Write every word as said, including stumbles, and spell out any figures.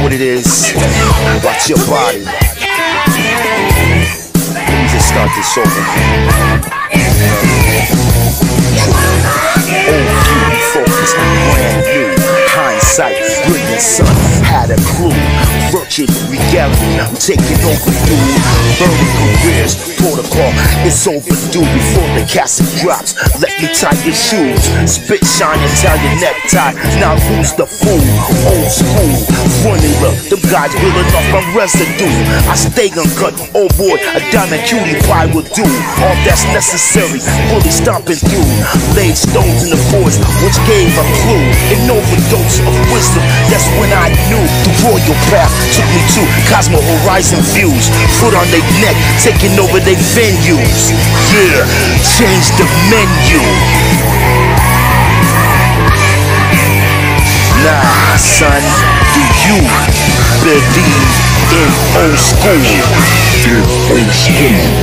what it is. Watch your body. Let me just start this over. Old beauty focus, brand new. Hindsight, brilliant son, had a clue. Virgin reality, I'm taking over, dude. Burning careers, protocol, it's overdue. Before the cassette drops, let me tie your shoes. Spit, shine, and tie your necktie. Now who's the fool? Old school, funny look. Them guys building up from residue. I stay uncut, oh boy, a diamond cutie pie will do. All that's necessary, fully stomping through. Laid stones in the forest, which gave a clue. An overdose of wisdom, that's when I knew. The royal path took me to Cosmo Horizon views. Foot on their neck, taking over their venues. Yeah, change the menu. Nah, son, do you believe in old school? In old school.